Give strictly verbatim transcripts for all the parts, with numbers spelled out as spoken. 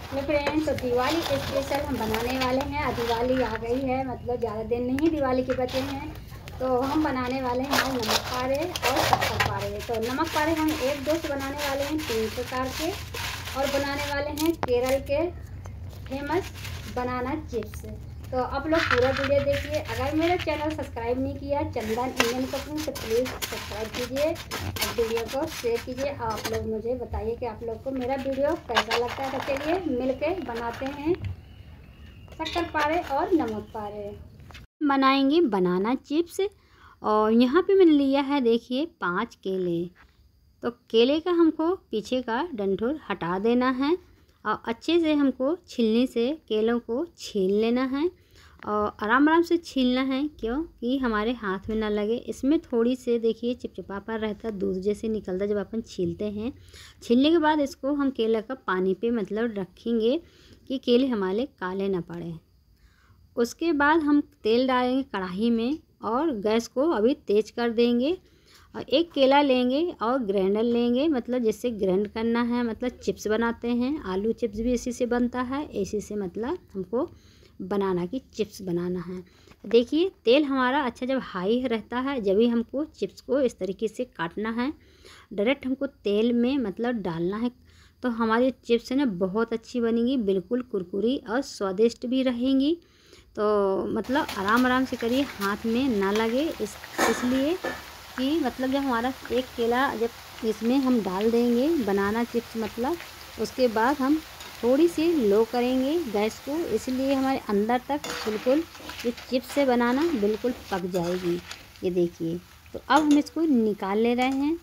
Hello friends, तो Diwali special हम बनाने वाले हैं। अब दिवाली आ गई है, मतलब ज़्यादा दिन नहीं दिवाली के बचे हैं। तो हम बनाने वाले हैं आज नमक पारे और शक्कर पारे। तो नमक पारे हम एक दो से बनाने वाले हैं, तीन प्रकार के, और बनाने वाले हैं केरल के फेमस बनाना चिप्स। तो आप लोग पूरा वीडियो देखिए। अगर मेरा चैनल सब्सक्राइब नहीं किया चंदन इंडियन कुकिंग, तो प्लीज़ सब्सक्राइब कीजिए और वीडियो को शेयर कीजिए। आप लोग मुझे बताइए कि आप लोग को मेरा वीडियो कैसा लगता है। तो चलिए मिलके बनाते हैं शक्कर पारे और नमक पारे। बनाएंगे बनाना चिप्स। और यहाँ पे मैंने लिया है, देखिए, पाँच केले। तो केले का हमको पीछे का डंठल हटा देना है और अच्छे से हमको छीलने से केलों को छील लेना है और आराम आराम से छीलना है, क्योंकि हमारे हाथ में ना लगे। इसमें थोड़ी से, देखिए, चिपचिपापा रहता, दूध जैसे निकलता जब अपन छीलते हैं। छीलने के बाद इसको हम केला का पानी पे मतलब रखेंगे कि केले हमारे काले ना पड़े। उसके बाद हम तेल डालेंगे कढ़ाई में और गैस को अभी तेज़ कर देंगे और एक केला लेंगे और ग्राइंडर लेंगे, मतलब जिससे ग्राइंड करना है। मतलब चिप्स बनाते हैं, आलू चिप्स भी इसी से बनता है, इसी से मतलब हमको बनाना की चिप्स बनाना है। देखिए, तेल हमारा अच्छा जब हाई रहता है, जब भी हमको चिप्स को इस तरीके से काटना है। डायरेक्ट हमको तेल में मतलब डालना है, तो हमारी चिप्स है ना बहुत अच्छी बनेगी, बिल्कुल कुरकुरी और स्वादिष्ट भी रहेंगी। तो मतलब आराम आराम से करिए, हाथ में ना लगे, इस इसलिए कि मतलब जब हमारा एक केला जब इसमें हम डाल देंगे बनाना चिप्स, मतलब उसके बाद हम थोड़ी सी लो करेंगे गैस को, इसलिए हमारे अंदर तक बिल्कुल ये चिप्स से बनाना बिल्कुल पक जाएगी। ये देखिए, तो अब हम इसको निकाल ले रहे हैं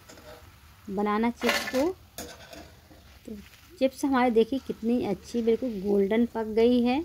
बनाना चिप्स को। तो चिप्स हमारे देखिए कितनी अच्छी बिल्कुल गोल्डन पक गई है।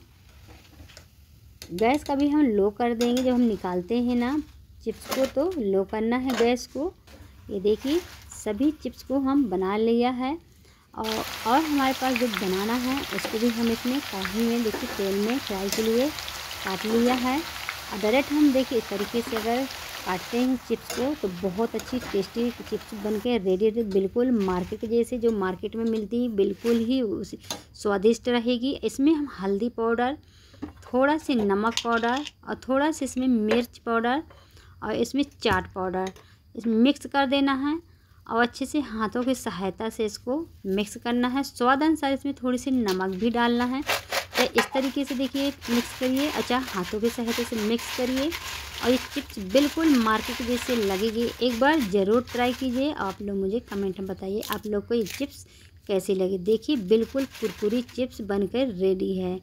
गैस का भी हम लो कर देंगे जब हम निकालते हैं ना चिप्स को, तो लो करना है गैस को। ये देखिए, सभी चिप्स को हम बना लिया है और और हमारे पास जो बनाना है उसको भी हम इसमें कढ़ाई में, देखिए, तेल में फ्राई के लिए काट लिया है। और डायरेक्ट हम देखिए इस तरीके से अगर काटते हैं चिप्स को तो बहुत अच्छी टेस्टी चिप्स बन के रेडी रेडी, बिल्कुल मार्केट जैसे जो मार्केट में मिलती है बिल्कुल ही उसी स्वादिष्ट रहेगी। इसमें हम हल्दी पाउडर, थोड़ा सा नमक पाउडर और थोड़ा सा इसमें मिर्च पाउडर और इसमें चाट पाउडर इसमें मिक्स कर देना है और अच्छे से हाथों की सहायता से इसको मिक्स करना है। स्वाद अनुसार इसमें थोड़ी सी नमक भी डालना है। तो इस तरीके से देखिए मिक्स करिए, अच्छा हाथों की सहायता से मिक्स करिए और ये चिप्स बिल्कुल मार्केट जैसे लगेगी। एक बार ज़रूर ट्राई कीजिए। आप लोग मुझे कमेंट में बताइए आप लोग को ये चिप्स कैसी लगी। देखिए, बिल्कुल कुरकुरी चिप्स बनकर रेडी है।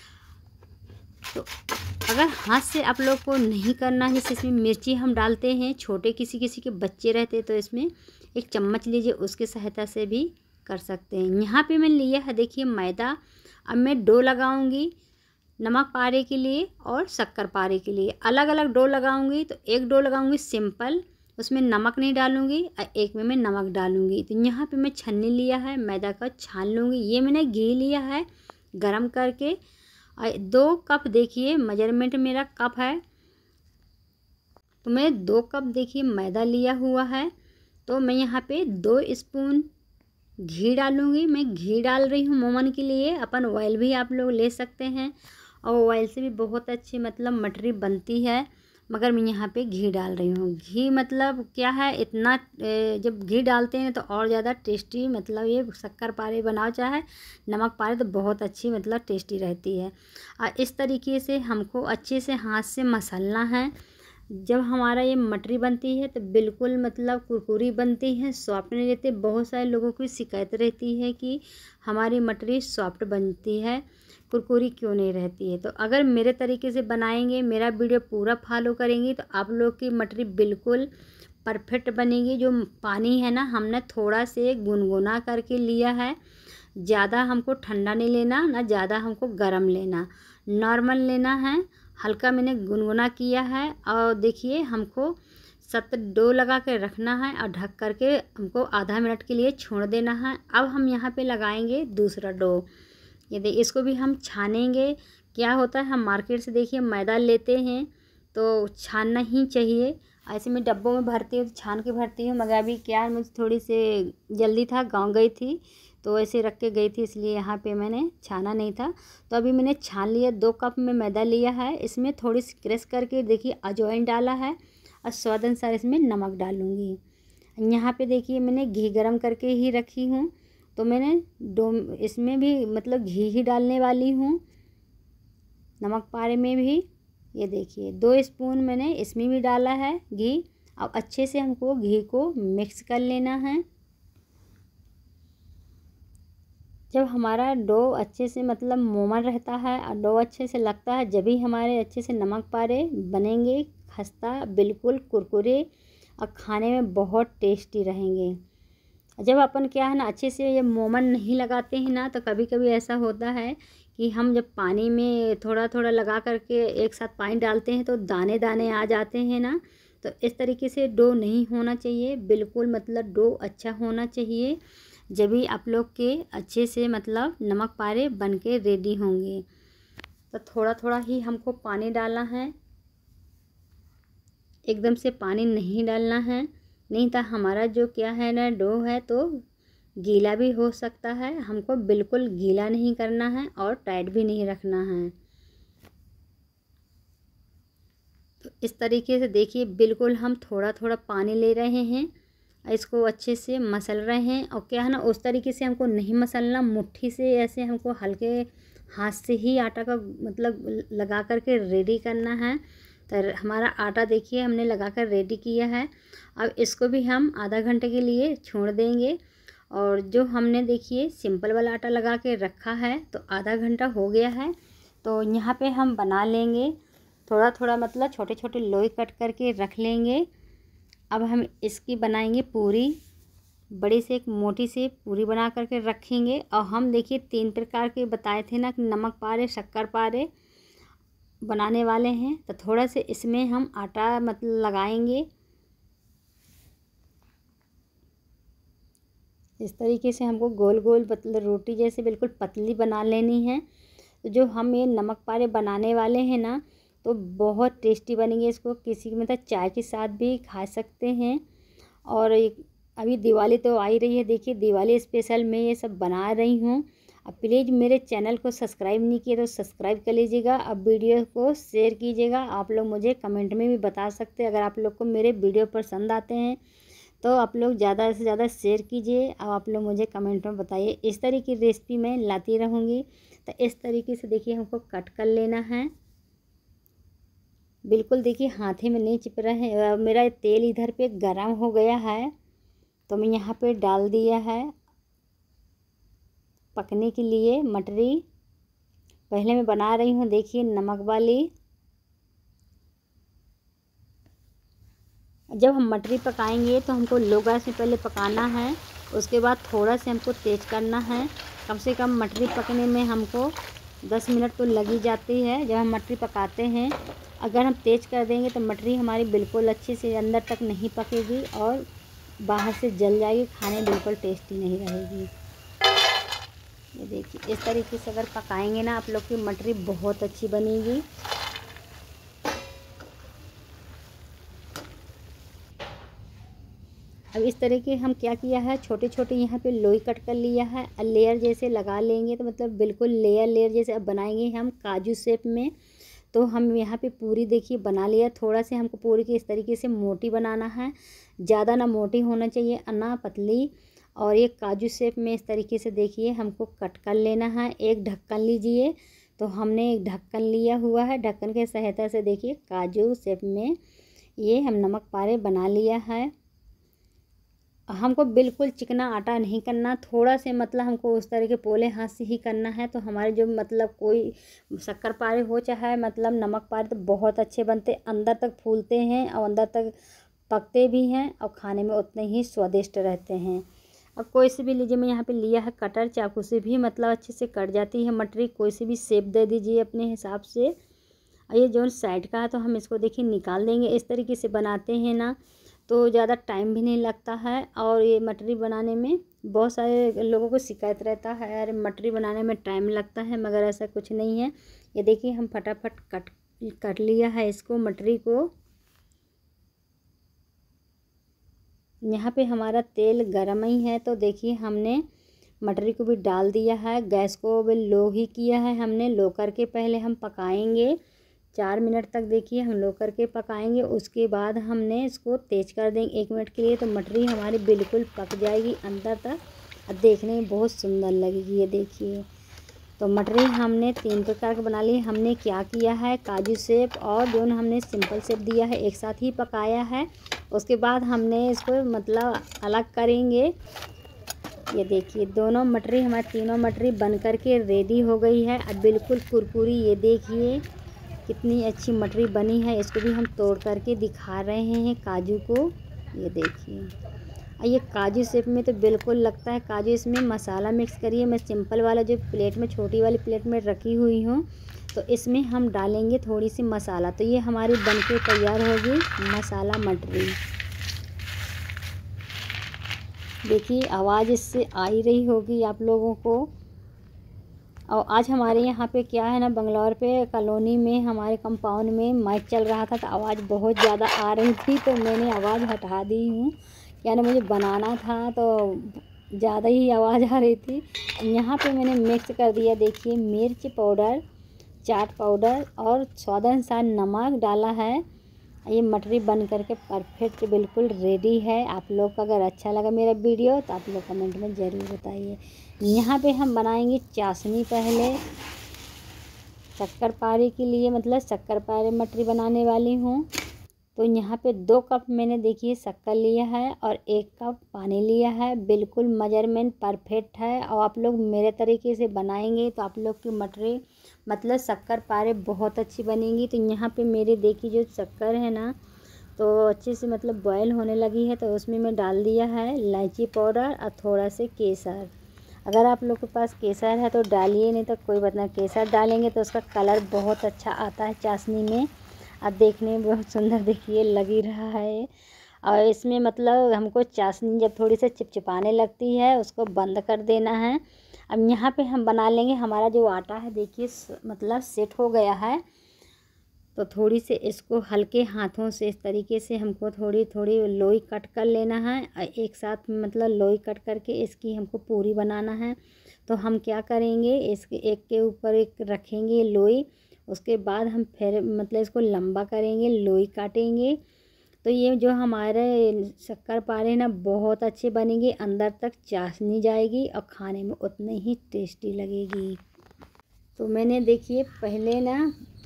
तो अगर हाथ से आप लोग को नहीं करना है, जैसे इसमें मिर्ची हम डालते हैं, छोटे किसी किसी के बच्चे रहते तो इसमें एक चम्मच लीजिए, उसके सहायता से भी कर सकते हैं। यहाँ पे मैं लिया है, देखिए, मैदा। अब मैं डो लगाऊंगी नमक पारे के लिए और शक्कर पारे के लिए। अलग अलग डो लगाऊंगी। तो एक डो लगाऊंगी सिंपल, उसमें नमक नहीं डालूंगी, और एक में मैं नमक डालूंगी। तो यहाँ पे मैं छन्नी लिया है, मैदा का छान लूँगी। ये मैंने घी लिया है गरम करके, दो कप, देखिए मेजरमेंट मेरा कप है, तो मैं दो कप देखिए मैदा लिया हुआ है। तो मैं यहाँ पे दो स्पून घी डालूँगी। मैं घी डाल रही हूँ मोमन के लिए, अपन ऑयल भी आप लोग ले सकते हैं और ऑयल से भी बहुत अच्छी मतलब मटरी बनती है, मगर मैं यहाँ पे घी डाल रही हूँ। घी मतलब क्या है, इतना जब घी डालते हैं तो और ज़्यादा टेस्टी, मतलब ये शक्कर पारे बनाओ चाहे नमक पारे, तो बहुत अच्छी मतलब टेस्टी रहती है। और इस तरीके से हमको अच्छे से हाथ से मसलना है। जब हमारा ये मटरी बनती है तो बिल्कुल मतलब कुरकुरी बनती है, सॉफ्ट नहीं रहती। बहुत सारे लोगों की शिकायत रहती है कि हमारी मटरी सॉफ्ट बनती है, कुरकुरी क्यों नहीं रहती है। तो अगर मेरे तरीके से बनाएंगे, मेरा वीडियो पूरा फॉलो करेंगी, तो आप लोग की मटरी बिल्कुल परफेक्ट बनेगी। जो पानी है ना, हमने थोड़ा से गुनगुना करके लिया है, ज़्यादा हमको ठंडा नहीं लेना, ना ज़्यादा हमको गर्म लेना, नॉर्मल लेना है। हल्का मैंने गुनगुना किया है। और देखिए, हमको सख्त डो लगा के रखना है और ढक करके हमको आधा मिनट के लिए छोड़ देना है। अब हम यहाँ पे लगाएंगे दूसरा डो। ये देखिए, इसको भी हम छानेंगे। क्या होता है, हम मार्केट से देखिए मैदा लेते हैं तो छानना ही चाहिए। ऐसे मैं डब्बों में भरती हूँ तो छान के भरती हूँ, मगर अभी क्या, मुझे थोड़ी सी जल्दी था, गाँव गई थी, तो ऐसे रख के गई थी, इसलिए यहाँ पे मैंने छाना नहीं था। तो अभी मैंने छान लिया। दो कप में मैदा लिया है, इसमें थोड़ी सी क्रश करके देखिए अजवाइन डाला है और स्वाद अनुसार इसमें नमक डालूँगी। यहाँ पे देखिए मैंने घी गरम करके ही रखी हूँ, तो मैंने दो इसमें भी मतलब घी ही डालने वाली हूँ, नमक पारे में भी। ये देखिए दो स्पून मैंने इसमें भी डाला है घी। अब अच्छे से हमको घी को मिक्स कर लेना है। जब हमारा डो अच्छे से मतलब मोमन रहता है और डो अच्छे से लगता है, जब भी हमारे अच्छे से नमक पारे बनेंगे, खस्ता बिल्कुल कुरकुरे और खाने में बहुत टेस्टी रहेंगे। जब अपन क्या है ना अच्छे से ये मोमन नहीं लगाते हैं ना, तो कभी कभी ऐसा होता है कि हम जब पानी में थोड़ा थोड़ा लगा करके एक साथ पानी डालते हैं तो दाने दाने आ जाते हैं ना। तो इस तरीके से डो नहीं होना चाहिए, बिल्कुल मतलब डो अच्छा होना चाहिए, जब भी आप लोग के अच्छे से मतलब नमक पारे बन के रेडी होंगे। तो थोड़ा थोड़ा ही हमको पानी डालना है, एकदम से पानी नहीं डालना है, नहीं तो हमारा जो क्या है ना डो है तो गीला भी हो सकता है। हमको बिल्कुल गीला नहीं करना है और टाइट भी नहीं रखना है। तो इस तरीके से देखिए बिल्कुल हम थोड़ा थोड़ा पानी ले रहे हैं, इसको अच्छे से मसल रहे हैं। और क्या है ना उस तरीके से हमको नहीं मसलना, मुट्ठी से ऐसे हमको हल्के हाथ से ही आटा का मतलब लगा करके रेडी करना है। तो हमारा आटा देखिए हमने लगा कर रेडी किया है। अब इसको भी हम आधा घंटे के लिए छोड़ देंगे। और जो हमने देखिए सिंपल वाला आटा लगा के रखा है, तो आधा घंटा हो गया है। तो यहाँ पे हम बना लेंगे थोड़ा थोड़ा मतलब छोटे छोटे लोई कट करके रख लेंगे। अब हम इसकी बनाएंगे पूरी, बड़ी से एक मोटी से पूरी बना करके रखेंगे। और हम देखिए तीन प्रकार के बताए थे ना कि नमक पारे, शक्कर पारे बनाने वाले हैं। तो थोड़ा से इसमें हम आटा मतलब लगाएंगे, इस तरीके से हमको गोल गोल मतलब रोटी जैसे बिल्कुल पतली बना लेनी है। तो जो हम ये नमक पारे बनाने वाले हैं ना, तो बहुत टेस्टी बनेंगे। इसको किसी मतलब चाय के साथ भी खा सकते हैं। और अभी दिवाली तो आ ही रही है, देखिए दिवाली स्पेशल मैं ये सब बना रही हूँ। अब प्लीज़ मेरे चैनल को सब्सक्राइब नहीं किए तो सब्सक्राइब कर लीजिएगा। अब वीडियो को शेयर कीजिएगा। आप लोग मुझे कमेंट में भी बता सकते हैं, अगर आप लोग को मेरे वीडियो पसंद आते हैं तो आप लोग ज़्यादा से ज़्यादा शेयर कीजिए। अब आप लोग मुझे कमेंट में बताइए। इस तरह की रेसिपी मैं लाती रहूँगी। तो इस तरीके से देखिए हमको कट कर लेना है, बिल्कुल देखिए हाथ ही में नहीं चिप रहा है। मेरा तेल इधर पे गरम हो गया है, तो मैं यहाँ पे डाल दिया है पकने के लिए मटरी। पहले मैं बना रही हूँ देखिए नमक वाली। जब हम मटरी पकाएंगे तो हमको लो गैस में पहले पकाना है, उसके बाद थोड़ा से हमको तेज़ करना है। कम से कम मटरी पकने में हमको दस मिनट तो लग ही जाती है जब हम मटरी पकाते हैं। अगर हम तेज़ कर देंगे तो मटरी हमारी बिल्कुल अच्छे से अंदर तक नहीं पकेगी और बाहर से जल जाएगी, खाने बिल्कुल टेस्टी नहीं रहेगी। ये देखिए इस तरीके से अगर पकाएंगे ना आप लोग की मटरी बहुत अच्छी बनेगी। अब इस तरह के हम क्या किया है, छोटे छोटे यहाँ पे लोई कट कर लिया है, लेयर जैसे लगा लेंगे तो मतलब बिल्कुल लेयर लेयर जैसे अब बनाएंगे हम काजू शेप में। तो हम यहाँ पे पूरी देखिए बना लिया। थोड़ा से हमको पूरी की इस तरीके से मोटी बनाना है, ज़्यादा ना मोटी होना चाहिए और ना पतली। और ये काजू शेप में इस तरीके से देखिए हमको कट कर लेना है। एक ढक्कन लीजिए, तो हमने एक ढक्कन लिया हुआ है, ढक्कन के सहायता से देखिए काजू शेप में ये हम नमक पारे बना लिया है। हमको बिल्कुल चिकना आटा नहीं करना, थोड़ा से मतलब हमको उस तरह के पोले हाथ से ही करना है। तो हमारे जो मतलब कोई शक्कर पारे हो चाहे मतलब नमक पारे, तो बहुत अच्छे बनते, अंदर तक फूलते हैं और अंदर तक पकते भी हैं और खाने में उतने ही स्वादिष्ट रहते हैं। अब कोई से भी लीजिए, मैं यहाँ पे लिया है कटर, चाकू से भी मतलब अच्छे से कट जाती है मटरी। कोई से भी शेप दे दीजिए अपने हिसाब से। और ये जो साइड का है तो हम इसको देखिए निकाल देंगे। इस तरीके से बनाते हैं ना तो ज़्यादा टाइम भी नहीं लगता है। और ये मटरी बनाने में बहुत सारे लोगों को शिकायत रहता है, अरे मटरी बनाने में टाइम लगता है, मगर ऐसा कुछ नहीं है। ये देखिए हम फटाफट कट कट लिया है इसको मटरी को। यहाँ पे हमारा तेल गरम ही है, तो देखिए हमने मटरी को भी डाल दिया है। गैस को भी लो ही किया है हमने। लो करके पहले हम पकाएंगे चार मिनट तक। देखिए हम लो करके पकाएंगे, उसके बाद हमने इसको तेज़ कर देंगे एक मिनट के लिए। तो मटरी हमारी बिल्कुल पक जाएगी अंदर तक और देखने में बहुत सुंदर लगेगी। ये देखिए, तो मटरी हमने तीन प्रकार का बना ली। हमने क्या किया है, काजू शेप और जो हमने सिंपल शेप दिया है एक साथ ही पकाया है। उसके बाद हमने इसको मतलब अलग करेंगे। ये देखिए दोनों मटरी, हमारी तीनों मटरी बन कर के रेडी हो गई है अब बिल्कुल कुरकुरी। ये देखिए कितनी अच्छी मटरी बनी है। इसको भी हम तोड़ करके दिखा रहे हैं काजू को। ये देखिए, ये काजू शेप में तो बिल्कुल लगता है काजू। इसमें मसाला मिक्स करिए। मैं सिंपल वाला जो प्लेट में, छोटी वाली प्लेट में रखी हुई हूँ, तो इसमें हम डालेंगे थोड़ी सी मसाला। तो ये हमारी बनके तैयार होगी मसाला मटरी। देखिए आवाज़ इससे आ ही रही होगी आप लोगों को। और आज हमारे यहाँ पे क्या है ना, बंगलौर पे कॉलोनी में हमारे कंपाउंड में मैच चल रहा था, तो आवाज़ बहुत ज़्यादा आ रही थी, तो मैंने आवाज़ हटा दी हूँ। यानी मुझे बनाना था तो ज़्यादा ही आवाज़ आ रही थी। यहाँ पे मैंने मिक्स कर दिया। देखिए मिर्च पाउडर, चाट पाउडर और स्वाद अनुसार नमक डाला है। ये मटरी बन करके परफेक्ट बिल्कुल रेडी है। आप लोग को अगर अच्छा लगा मेरा वीडियो तो आप लोग कमेंट में ज़रूर बताइए। यहाँ पे हम बनाएंगे चाशनी। पहले शक्करपारे के लिए, मतलब शक्करपारे मटरी बनाने वाली हूँ। तो यहाँ पे दो कप मैंने देखिए शक्कर लिया है और एक कप पानी लिया है। बिल्कुल मेजरमेंट परफेक्ट है। और आप लोग मेरे तरीके से बनाएंगे तो आप लोग की मटरी मतलब शक्करपारे बहुत अच्छी बनेंगी। तो यहाँ पे मेरे देखिए जो शक्कर है ना, तो अच्छे से मतलब बॉयल होने लगी है। तो उसमें मैं डाल दिया है इलायची पाउडर और थोड़ा से केसर। अगर आप लोग के पास केसर है तो डालिए, नहीं तो कोई बात नहीं। केसर डालेंगे तो उसका कलर बहुत अच्छा आता है चाशनी में। अब देखने में बहुत सुंदर देखिए लग ही रहा है। और इसमें मतलब हमको चाशनी जब थोड़ी सी चिपचिपाने लगती है उसको बंद कर देना है। अब यहाँ पे हम बना लेंगे। हमारा जो आटा है देखिए मतलब सेट हो गया है। तो थोड़ी से इसको हल्के हाथों से इस तरीके से हमको थोड़ी थोड़ी लोई कट कर लेना है। एक साथ मतलब लोई कट करके इसकी हमको पूरी बनाना है। तो हम क्या करेंगे, इसके एक के ऊपर एक रखेंगे लोई। उसके बाद हम फिर मतलब इसको लंबा करेंगे, लोई काटेंगे। तो ये जो हमारे शक्करपारे ना बहुत अच्छे बनेंगे, अंदर तक चाशनी जाएगी और खाने में उतने ही टेस्टी लगेगी। तो मैंने देखिए पहले ना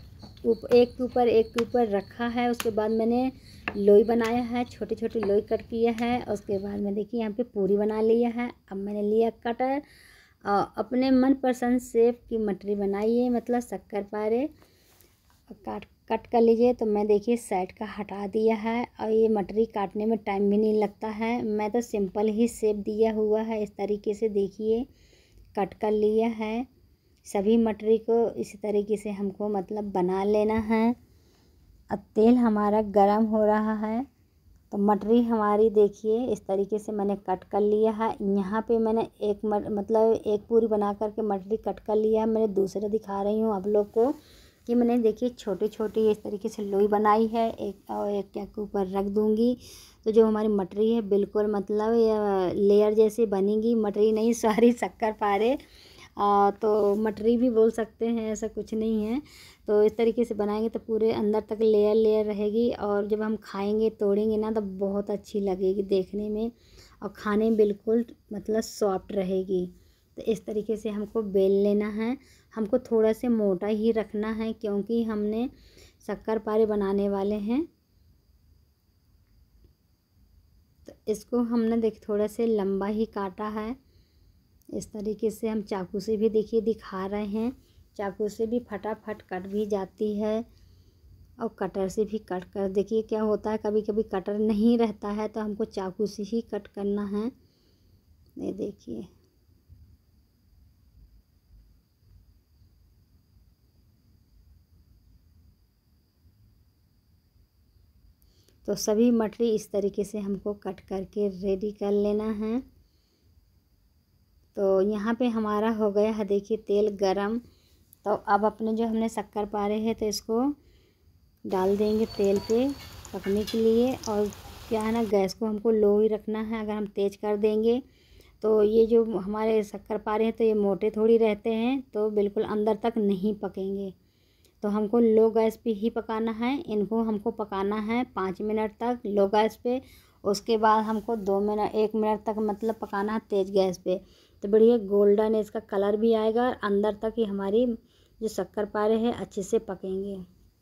एक के ऊपर एक के ऊपर रखा है। उसके बाद मैंने लोई बनाया है, छोटे छोटे लोई कट किया है। उसके बाद मैं देखिए यहाँ पे पूरी बना लिया है। अब मैंने लिया कटर, अपने मनपसंद शेप की मटरी बनाइए, मतलब शक्करपारे काट कट कर लीजिए। तो मैं देखिए साइड का हटा दिया है। और ये मटरी काटने में टाइम भी नहीं लगता है। मैं तो सिंपल ही शेप दिया हुआ है। इस तरीके से देखिए कट कर लिया है। सभी मटरी को इसी तरीके से हमको मतलब बना लेना है। अब तेल हमारा गरम हो रहा है। तो मटरी हमारी देखिए इस तरीके से मैंने कट कर लिया है। यहाँ पे मैंने एक मतलब एक पूरी बना करके मटरी कट कर लिया है। मैंने दूसरा दिखा रही हूँ आप लोग को कि मैंने देखिए छोटी छोटी इस तरीके से लोई बनाई है। एक और एक के ऊपर रख दूँगी। तो जो हमारी मटरी है बिल्कुल मतलब लेयर जैसी बनेगी। मटरी नहीं सॉरी शक्करपारे, आ, तो मटरी भी बोल सकते हैं, ऐसा कुछ नहीं है। तो इस तरीके से बनाएंगे तो पूरे अंदर तक लेयर लेयर रहेगी। और जब हम खाएंगे तोड़ेंगे ना तो बहुत अच्छी लगेगी देखने में और खाने में बिल्कुल मतलब सॉफ्ट रहेगी। तो इस तरीके से हमको बेल लेना है। हमको थोड़ा से मोटा ही रखना है क्योंकि हमने शक्करपारे बनाने वाले हैं। तो इसको हमने देख थोड़ा से लंबा ही काटा है। इस तरीके से हम चाकू से भी देखिए दिखा रहे हैं। चाकू से भी फटाफट कट भी जाती है और कटर से भी कट कर देखिए क्या होता है, कभी कभी कटर नहीं रहता है तो हमको चाकू से ही कट करना है। ये देखिए तो सभी मटरी इस तरीके से हमको कट करके रेडी कर लेना है। तो यहाँ पे हमारा हो गया है देखिए तेल गरम। तो अब अपने जो हमने शक्करपारे हैं तो इसको डाल देंगे तेल पे पकने के लिए। और क्या है ना, गैस को हमको लो ही रखना है। अगर हम तेज़ कर देंगे तो ये जो हमारे शक्कर पारे हैं तो ये मोटे थोड़ी रहते हैं, तो बिल्कुल अंदर तक नहीं पकेंगे। तो हमको लो गैस पे ही पकाना है। इनको हमको पकाना है पाँच मिनट तक लो गैस पे। उसके बाद हमको दो मिनट एक मिनट तक मतलब पकाना है तेज़ गैस पे। तो बढ़िया गोल्डन इसका कलर भी आएगा और अंदर तक ही हमारी जो शक्कर पारे हैं अच्छे से पकेंगे।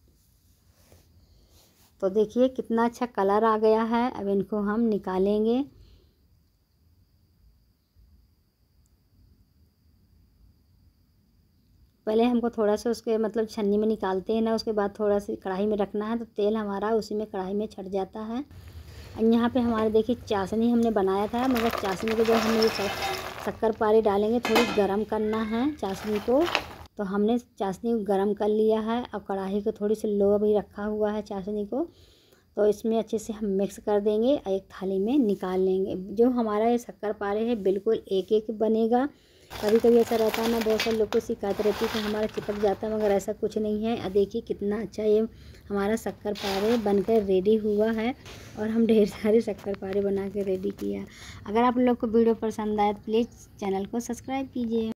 तो देखिए कितना अच्छा कलर आ गया है। अब इनको हम निकालेंगे। पहले हमको थोड़ा सा उसके मतलब छन्नी में निकालते हैं ना, उसके बाद थोड़ा सा कढ़ाई में रखना है तो तेल हमारा उसी में कढ़ाई में छट जाता है। और यहाँ पे हमारे देखिए चाशनी हमने बनाया था, मगर चाशनी के जब हम ये शक्कर पारे डालेंगे थोड़ी गरम करना है चाशनी को। तो हमने चाशनी को गरम कर लिया है और कढ़ाई को थोड़ी सी लो भी रखा हुआ है चाशनी को। तो इसमें अच्छे से हम मिक्स कर देंगे और एक थाली में निकाल लेंगे। जो हमारा ये शक्कर पारे है बिल्कुल एक एक बनेगा। कभी कभी ऐसा रहता है ना, बहुत सारे लोग को शिकायत रहती है कि हमारा चिपक जाता है, मगर ऐसा कुछ नहीं है। अब देखिए कितना अच्छा ये हमारा शक्कर पारे बनकर रेडी हुआ है और हम ढेर सारे शक्कर पारे बना के रेडी किया। अगर आप लोग को वीडियो पसंद आए तो प्लीज़ चैनल को सब्सक्राइब कीजिए।